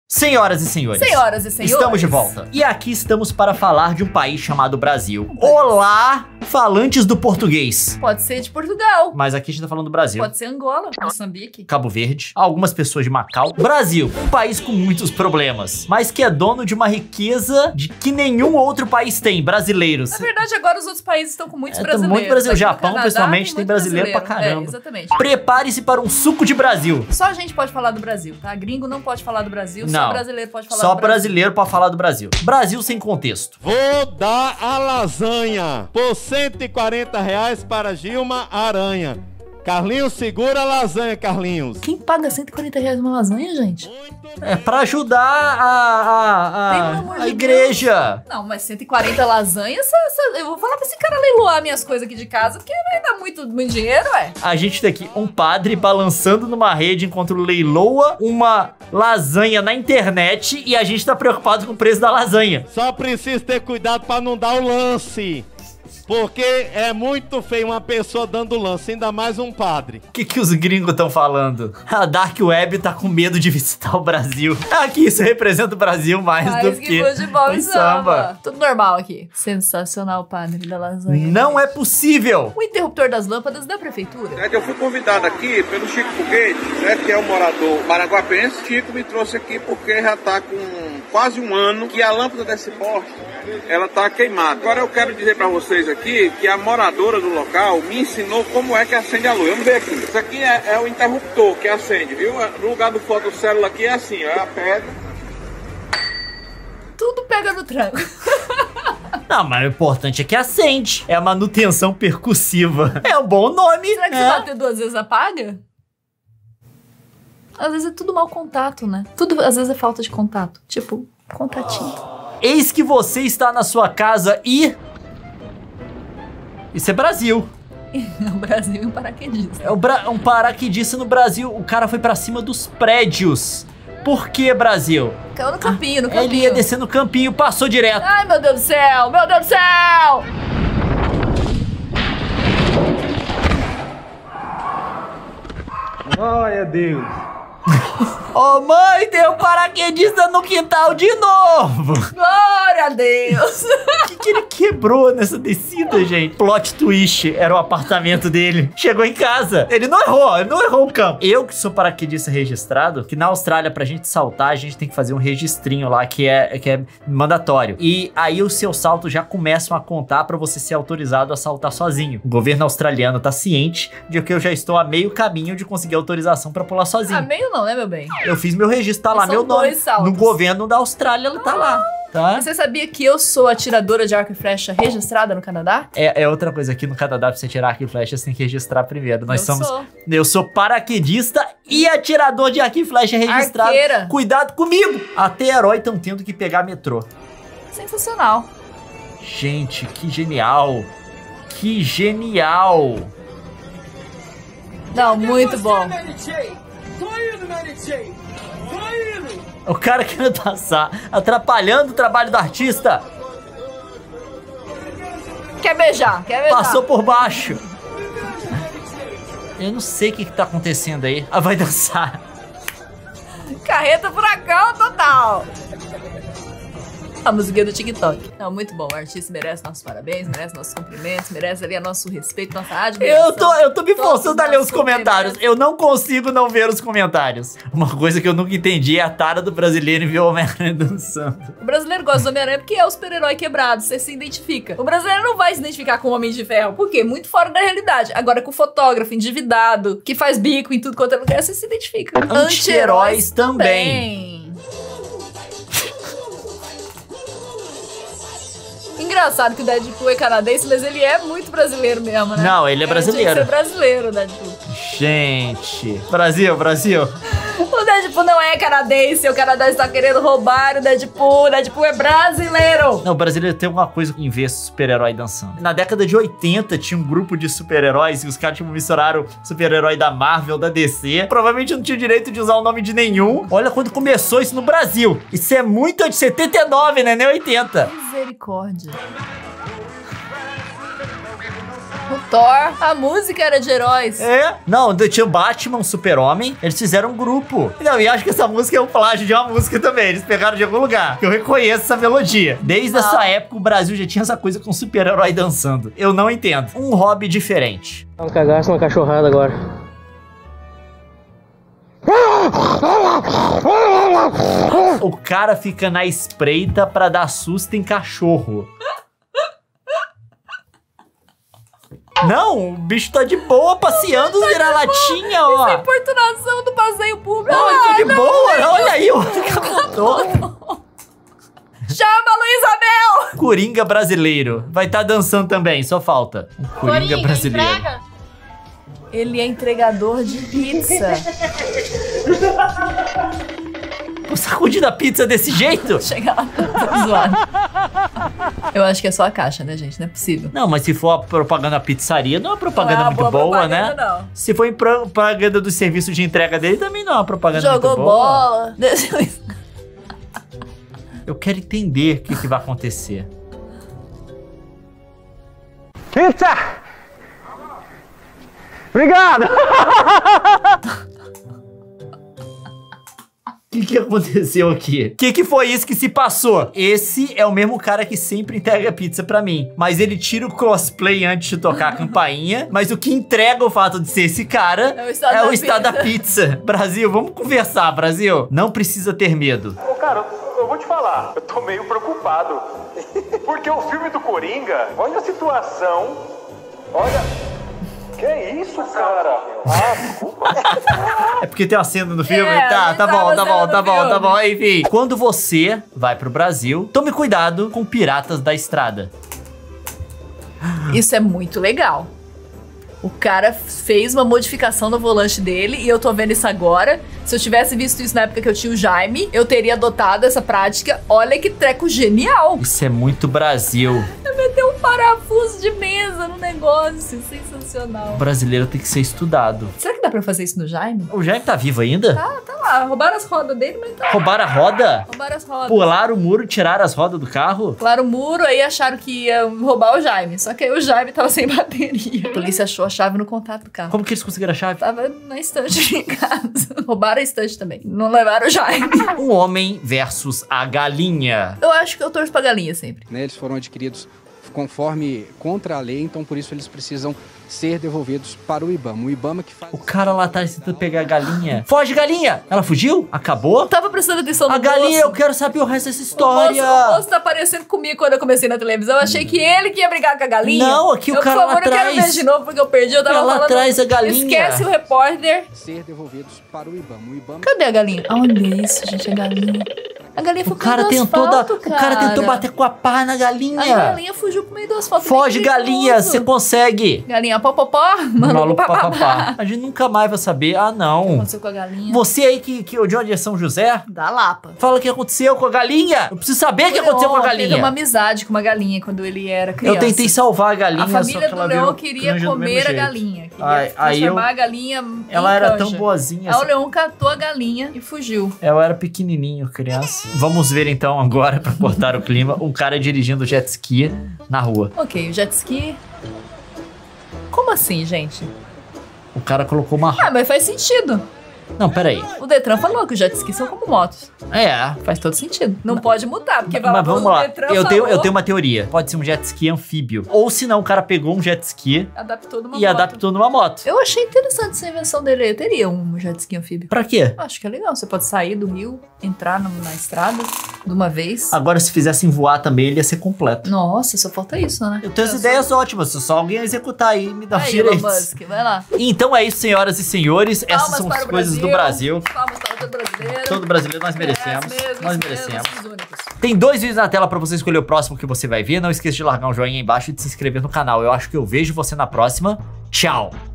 Senhoras e senhores, estamos de volta. E aqui estamos para falar de um país chamado Brasil. Olá, falantes do português. Pode ser de Portugal. Mas aqui a gente tá falando do Brasil. Pode ser Angola, Moçambique, Cabo Verde, algumas pessoas de Macau. Brasil, um país com muitos problemas, mas que é dono de uma riqueza de que nenhum outro país tem, brasileiros. Na verdade, agora os outros países estão com muitos brasileiros. Muito brasileiro. O Japão, Canadá, pessoalmente, tem brasileiro pra caramba. Exatamente. Prepare-se para um suco de Brasil. Só a gente pode falar do Brasil, tá? Gringo não pode falar do Brasil, Não. só brasileiro pode falar Só do Brasil. brasileiro pode falar do Brasil. Brasil sem contexto. Vou dar a lasanha por R$140 para Gilma Aranha. Carlinhos, segura a lasanha, Carlinhos. Quem paga R$140 uma lasanha, gente? É pra ajudar a igreja. Não, mas 140 lasanhas, eu vou falar pra esse cara leiloar minhas coisas aqui de casa, porque vai dar muito dinheiro, ué. A gente tem aqui um padre balançando numa rede enquanto leiloa uma lasanha na internet e a gente tá preocupado com o preço da lasanha. Só preciso ter cuidado para não dar o lance. Porque é muito feio uma pessoa dando lance, ainda mais um padre. O que os gringos estão falando? A Dark Web tá com medo de visitar o Brasil. Aqui isso representa o Brasil mais do que futebol o samba. Tudo normal aqui. Sensacional, padre da lasanha. Não é possível. O interruptor das lâmpadas da prefeitura. Eu fui convidado aqui pelo Chico Foguete, que é um morador maraguapense. Chico me trouxe aqui porque já tá com quase um ano que a lâmpada desse poste, ela tá queimada. Agora eu quero dizer para vocês aqui que a moradora do local me ensinou como é que acende a luz. Vamos ver aqui. Isso aqui é o interruptor que acende, viu? No lugar do fotocélula aqui é assim, ó, a pedra. Tudo pega no tranco. Não, mas o importante é que acende. É a manutenção percussiva. É um bom nome. Será que se bater 2 vezes apaga? Às vezes é tudo mau contato, né? Tudo, às vezes é falta de contato. Tipo, contatinho. Eis que você está na sua casa e... Isso é Brasil. O Brasil é um paraquedista. É um paraquedista no Brasil. O cara foi pra cima dos prédios. Por que, Brasil? Caiu no campinho, no campinho. Ele ia descer no campinho, passou direto. Ai, meu Deus do céu! Meu Deus do céu! Glória a Deus. Ô mãe, tem um paraquedista no quintal de novo. Glória a Deus! O que ele quebrou nessa descida, gente? Plot twist, era o apartamento dele. Chegou em casa. Ele não errou o campo. Eu que sou paraquedista registrado, que na Austrália, pra gente saltar, a gente tem que fazer um registrinho lá, que é mandatório. E aí os seus saltos já começam a contar pra você ser autorizado a saltar sozinho. O governo australiano tá ciente de que eu já estou a meio caminho de conseguir autorização pra pular sozinho. A meio não, né, meu bem? Eu fiz meu registro, tá lá São meu nome. 2 saltos. No governo da Austrália, ela tá lá. Tá? Você sabia que eu sou atiradora de arco e flecha registrada no Canadá? É outra coisa aqui no Canadá, pra você tirar arco e flecha, você tem que registrar primeiro. Eu sou paraquedista e atirador de arco e flecha registrado. Arqueira. Cuidado comigo! Até herói estão tendo que pegar metrô. Sensacional. Gente, que genial! Que genial! Não, muito bom. O cara querendo passar, atrapalhando o trabalho do artista. Quer beijar, quer beijar. Passou por baixo. Eu não sei o que tá acontecendo aí. Ah, vai dançar. Carreta furacão total. A musiquinha do TikTok. Não, muito bom. O artista merece nossos parabéns, merece nossos cumprimentos, merece ali nosso respeito, nossa admiração. Eu tô me forçando a ler os comentários. Eu não consigo não ver os comentários. Uma coisa que eu nunca entendi é a tara do brasileiro em ver o Homem-Aranha dançando. O brasileiro gosta do Homem-Aranha porque é o super-herói quebrado, você se identifica. O brasileiro não vai se identificar com o Homem de Ferro, por quê? Muito fora da realidade. Agora com o fotógrafo endividado, que faz bico em tudo quanto é lugar, você se identifica. Anti-heróis também. Engraçado que o Deadpool é canadense, mas ele é muito brasileiro mesmo, né? Não, ele é brasileiro. Tinha que ser brasileiro, o Deadpool. Gente, Brasil. O Deadpool não é canadense, o Canadá está querendo roubar o Deadpool é brasileiro. Não, o brasileiro tem alguma coisa em ver super-herói dançando. Na década de 80 tinha um grupo de super-heróis e os caras tipo, misturaram super-herói da Marvel, da DC. Provavelmente não tinha direito de usar o nome de nenhum. Olha quando começou isso no Brasil. Isso é muito de 79, né? Nem 80. Misericórdia. O Thor, a música era de heróis. É. Não, tinha o Batman, o Super-Homem. Eles fizeram um grupo. Não, e acho que essa música é um plágio de uma música também. Eles pegaram de algum lugar. Eu reconheço essa melodia. Desde essa época, o Brasil já tinha essa coisa com super-herói dançando. Eu não entendo. Um hobby diferente. Dá um cagaço na cachorrada agora. O cara fica na espreita pra dar susto em cachorro. Não, o bicho tá de boa passeando, vira-latinha, ó. Isso é importunação do passeio público. Não, ele tá de boa, olha aí, o que apontou. Chama Luísa Mel! Coringa brasileiro. Vai estar dançando também, só falta. Um Coringa brasileiro. Entrega. Ele é entregador de pizza. Pô, sacudir a pizza desse jeito? Chega lá, tá zoado. Eu acho que é só a caixa, né, gente? Não é possível. Não, mas se for a propaganda pizzaria, não é uma propaganda muito boa, né? Não. Se for em propaganda do serviço de entrega dele, também não é uma propaganda Jogou muito boa. bola. Eu quero entender o que vai acontecer. Pizza! Obrigado! O que aconteceu aqui? O que foi isso que se passou? Esse é o mesmo cara que sempre entrega pizza pra mim. Mas ele tira o crossplay antes de tocar a campainha. Mas o que entrega o fato de ser esse cara é o estado da pizza. Brasil, vamos conversar, Brasil. Não precisa ter medo. Ô, cara, eu vou te falar. Eu tô meio preocupado. Porque o filme do Coringa, olha a situação. Olha... Que isso, cara? Ah, desculpa. É porque tem uma cena no filme? É, Tá bom. Enfim, quando você vai pro Brasil, tome cuidado com piratas da estrada. Isso é muito legal. O cara fez uma modificação no volante dele e eu tô vendo isso agora. Se eu tivesse visto isso na época que eu tinha o Jaime, eu teria adotado essa prática. Olha que treco genial. Isso é muito Brasil. Eu meti um parafuso de mesa no negócio. Sensacional. O brasileiro tem que ser estudado. Será que dá pra fazer isso no Jaime? O Jaime tá vivo ainda? Tá lá. Roubaram as rodas dele, mas tá lá. Roubaram a roda? Roubaram as rodas. Pularam o muro e tiraram as rodas do carro? Pularam o muro, aí acharam que ia roubar o Jaime. Só que aí o Jaime tava sem bateria. A polícia achou a chave no contato do carro. Como que eles conseguiram a chave? Tava na estante em casa. Roubaram a estante também. Não levaram o Jaime. Um homem versus a galinha. Eu acho que eu torço pra galinha sempre. Né, eles foram adquiridos conforme contra a lei, então por isso eles precisam ser devolvidos para o IBAMA. O IBAMA que faz... O cara lá atrás tentando pegar a galinha. Foge, galinha! Ela fugiu? Acabou? Eu tava prestando atenção no A galinha, moço. eu quero saber o resto dessa história. O moço tá aparecendo comigo quando eu comecei na televisão. Eu achei que ele que ia brigar com a galinha. Não, aqui o cara lá Por favor, eu quero ver atrás. de novo porque eu perdi. Eu tava Lá falando... atrás a galinha. Esquece o repórter. ser devolvidos para o IBAMA. O IBAMA... Cadê a galinha? Olha isso, gente, a galinha. A galinha foi O cara pro meio do tentou asfalto, o cara tentou bater com a pá na galinha. A galinha fugiu pro meio do asfalto. Foge, Bem galinha, perigoso. você consegue. Galinha popopó, Maluco papapá. papapá. A gente nunca mais vai saber. Ah, O que não. aconteceu com a galinha? Você aí que de onde é São José, Da Lapa. fala o que aconteceu com a galinha. Eu preciso saber o que aconteceu com a Teve uma galinha. amizade com uma galinha quando ele era criança. Eu tentei salvar a galinha, A só família que ela do virou Leão queria canja do comer mesmo a jeito. galinha. Queria Aí transformar a galinha Ela em era canja. tão boazinha. Aí o Assim. Leão catou a galinha e fugiu. Eu era pequenininho, criança. Vamos ver então agora, pra cortar o clima, um cara dirigindo jet ski na rua. Ok, o jet ski... Como assim, gente? O cara colocou uma... Ah, mas faz sentido. Não, peraí. O Detran falou que os jet skis são como motos. É, Faz todo sentido. Não pode mudar, porque vai mas vamos o lá. Detran Eu falou, tenho uma teoria. Pode ser um jet ski anfíbio. Ou se não, o cara pegou um jet ski adaptou numa e moto. adaptou numa moto. Eu achei interessante essa invenção dele. Eu teria um jet ski anfíbio. Pra quê? Acho que é legal. Você pode sair do rio, entrar na estrada de uma vez. Agora, se fizessem voar também, ele ia ser completo. Nossa, só falta isso, né? Eu tenho as ideias ótimas. Se só alguém executar aí, me dá os Aí, Elon direitos. Musk, vai lá. Então é isso, senhoras e senhores. Essas Palmas são para as o coisas do Brasil. Palmas para todo brasileiro. Todo brasileiro nós merecemos. Mesmo, Nós isso merecemos. mesmo, somos únicos. Tem 2 vídeos na tela pra você escolher o próximo que você vai ver. Não esqueça de largar um joinha aí embaixo e de se inscrever no canal. Eu acho que eu vejo você na próxima. Tchau!